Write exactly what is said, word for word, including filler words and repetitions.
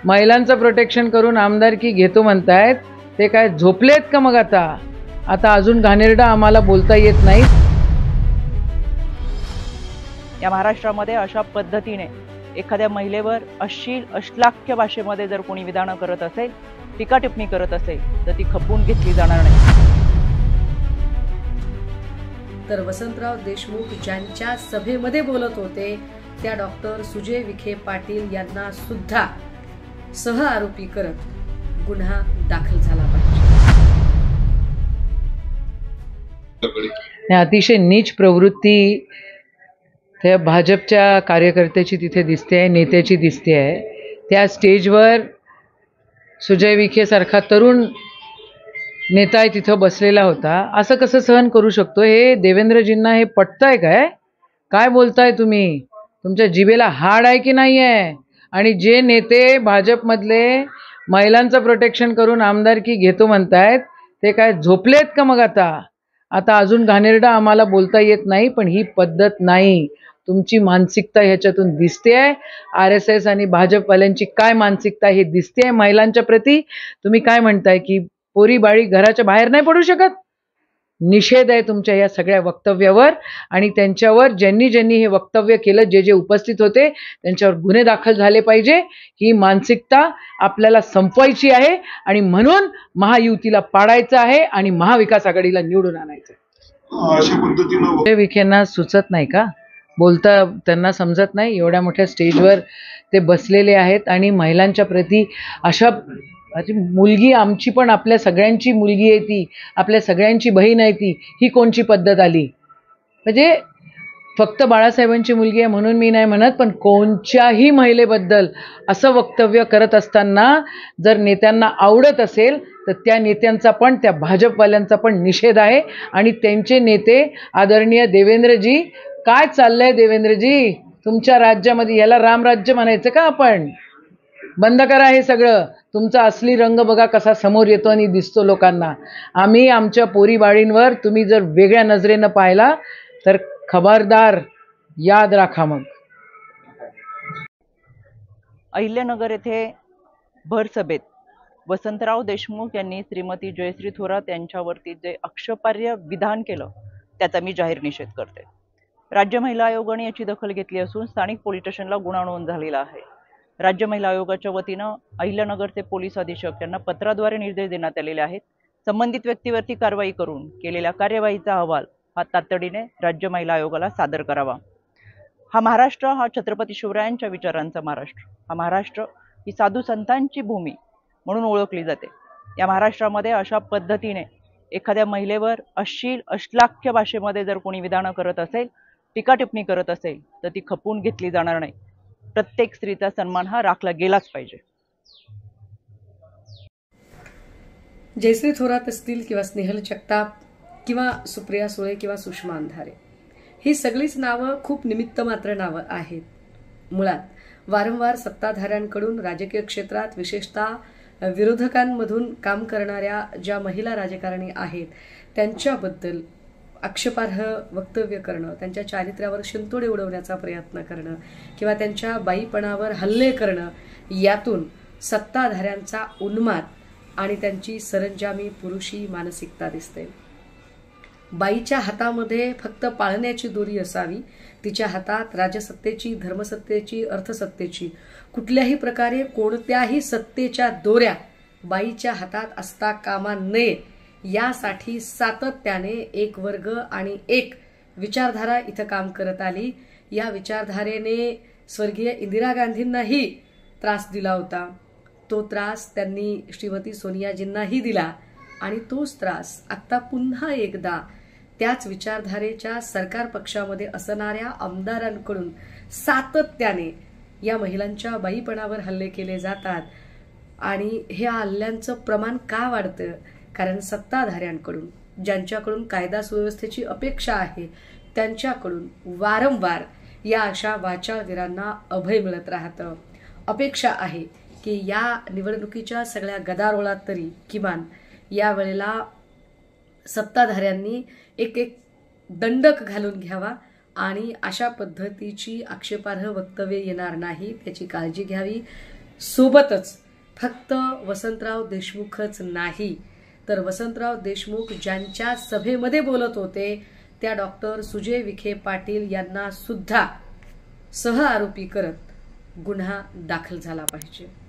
महिलांचं प्रोटेक्शन करून आमदारकी घेतो म्हणतायत, ते काय झोपलेत का मग? आता आता अजून घाणेरडा आम्हाला बोलता येत नाही। या महाराष्ट्रामध्ये अशा पद्धतीने एखाद्या महिलेवर अश्लील अश्लाघ्य भाषेमध्ये जर कोणी विधानं करत असेल, टीका टिप्पणी करत असेल, तर ती खपवून घेतली जाणार नाही। तर वसंतराव देशमुख ज्यांच्या सभेमध्ये बोलत होते त्या डॉक्टर सुजय विखे पाटील यांना सुद्धा सह आरोपी करत गुन्हा दाखल झाला पाहिजे। अतिशय नीच प्रवृत्ती त्या भाजपच्या कार्यकर्त्याची तिथे दिसते आहे, नेत्याची दिसते आहे। त्या स्टेजवर सुजय विखे सारखा तरुण नेता तिथं बसलेला होता। असं कसं सहन करू शकतो? हे देवेंद्रजींना हे पटतंय काय? काय बोलताय तुम्ही? तुमच्या जिभेला हाड आहे की नाही आहे? आणि जे नेते भाजपमधले महिलांचं प्रोटेक्शन करून आमदारकी घेतो म्हणतायत, ते काय झोपलेत का मग? आता आता अजून घाणेरडा आम्हाला बोलता येत नाही, पण ही पद्धत नाही। तुमची मानसिकता ह्याच्यातून दिसते आहे। आर एस एस आणि भाजपवाल्यांची काय मानसिकता हे दिसते आहे महिलांच्या प्रती। तुम्ही काय म्हणताय की पोरी बाळी घराच्या बाहेर नाही पडू शकत? निषेध आहे तुमच्या या सगळ्या वक्तव्यावर, आणि त्यांच्यावर ज्यांनी ज्यांनी हे वक्तव्य केलं, जे जे उपस्थित होते, त्यांच्यावर गुन्हे दाखल झाले पाहिजे। ही मानसिकता आपल्याला संपवायची आहे आणि म्हणून महायुतीला पाडायचं आहे आणि महाविकास आघाडीला निवडून आणायचं। अशा पद्धतीने विखेंना सुचत नाही का? बोलता त्यांना समजत नाही? एवढ्या मोठ्या स्टेजवर ते बसलेले आहेत आणि महिलांच्या प्रती अशा मुलगी आमची पण आपल्या सगळ्यांची मुलगी आहे, ती आपल्या सगळ्यांची बहीण आहे, ती ही कोणची पद्धत आली? म्हणजे फक्त बाळासाहेबांची मुलगी आहे म्हणून मी नाही म्हणत, पण कोणत्याही महिलेबद्दल असं वक्तव्य करत असताना जर नेत्यांना आवडत असेल तर त्या नेत्यांचा पण, त्या भाजपवाल्यांचा पण निषेध आहे। आणि त्यांचे नेते आदरणीय देवेंद्रजी, काय चाललंय देवेंद्रजी तुमच्या राज्यामध्ये? याला रामराज्य म्हणायचं का आपण? बंद करा हे सगळं। तुमचा असली रंग बघा कसा समोर येतो आणि दिसतो लोकांना। आम्ही आमच्या पोरीबाळींवर तुम्ही जर वेगळ्या नजरेनं पाहिला तर खबरदार, याद राखा। मग अहिल्यानगर येथे भर सभेत वसंतराव देशमुख यांनी श्रीमती जयश्री थोरात यांच्यावरती जे आक्षेपार्ह विधान केलं, त्याचा मी जाहीर निषेध करते। राज्य महिला आयोगाने याची दखल घेतली असून स्थानिक पोलीस स्टेशनला गुन्हा नोंद झालेला आहे। राज्य महिला आयोगाच्या वतीनं अहिल्यानगरचे पोलीस अधीक्षक यांना पत्राद्वारे निर्देश देण्यात आलेले आहेत। संबंधित व्यक्तीवरती कारवाई करून केलेल्या कार्यवाहीचा अहवाल हा तातडीने राज्य महिला आयोगाला सादर करावा। हा महाराष्ट्र हा छत्रपती शिवरायांच्या विचारांचा महाराष्ट्र, हा महाराष्ट्र ही साधू संतांची भूमी म्हणून ओळखली जाते। या महाराष्ट्रामध्ये अशा पद्धतीने एखाद्या महिलेवर अश्लील अश्लाघ्य भाषेमध्ये जर कोणी विधानं करत असेल, टीका टिप्पणी करत असेल, तर ती खपवून घेतली जाणार नाही। प्रत्येक स्त्रीचा सन्मान हा राखला गेलाच पाहिजे। जयश्री थोरात असतील किंवा स्नेहल जगताप किंवा सुप्रिया सुळे किंवा सुषमा अंधारे, ही सगळीच नावं खूप निमित्त मात्र नावं आहेत। मुळात वारंवार सत्ताधाऱ्यांकडून राजकीय क्षेत्रात विशेषतः विरोधकांमधून काम करणाऱ्या ज्या महिला राजकारणी आहेत त्यांच्याबद्दल आक्षेपार्ह वक्तव्य करणं, त्यांच्या चारित्र्यावर शिंतोडे उडवण्याचा प्रयत्न करणं किंवा त्यांच्या बाईपणावर हल्ले करणं, यातून सत्ताधाऱ्यांचा उन्माद आणि त्यांची सरंजामी पुरुषी मानसिकता दिसते। बाईच्या हातामध्ये फक्त पाळण्याची दोरी असावी, तिच्या हातात राजसत्तेची, धर्मसत्तेची, अर्थसत्तेची, कुठल्याही प्रकारे कोणत्याही सत्तेच्या दोऱ्या बाईच्या हातात असता कामा नये, यासाठी सातत्याने एक वर्ग आणि एक विचारधारा इथं काम करत आली। या विचारधारेने स्वर्गीय इंदिरा गांधींनाही त्रास दिला होता, तो त्रास त्यांनी श्रीमती सोनियाजींनाही दिला आणि तोच त्रास आता पुन्हा एकदा त्याच विचारधारेच्या सरकार पक्षामध्ये असणाऱ्या आमदारांकडून सातत्याने या महिलांच्या बाईपणावर हल्ले केले जातात। आणि हे हल्ल्यांचं प्रमाण का वाढतं? कारण सत्ताधाऱ्यांकडून, ज्यांच्याकडून कायदा सुव्यवस्थेची अपेक्षा आहे, त्यांच्याकडून वारंवार या अशा वाचाळवीरांना अभय मिळत राहतं। अपेक्षा आहे की या निवडणुकीच्या सगळ्या गदारोळात तरी किमान यावेळेला सत्ताधाऱ्यांनी एक एक दंडक घालून घ्यावा आणि अशा पद्धतीची आक्षेपार्ह वक्तव्य येणार नाही याची काळजी घ्यावी। सोबतच फक्त वसंतराव देशमुखच नाही तर वसंतराव देशमुख ज्यांच्या सभेमध्ये बोलत होते त्या डॉक्टर सुजय विखे पाटील यांना सुद्धा सह आरोपी करत गुन्हा दाखल झाला पाहिजे।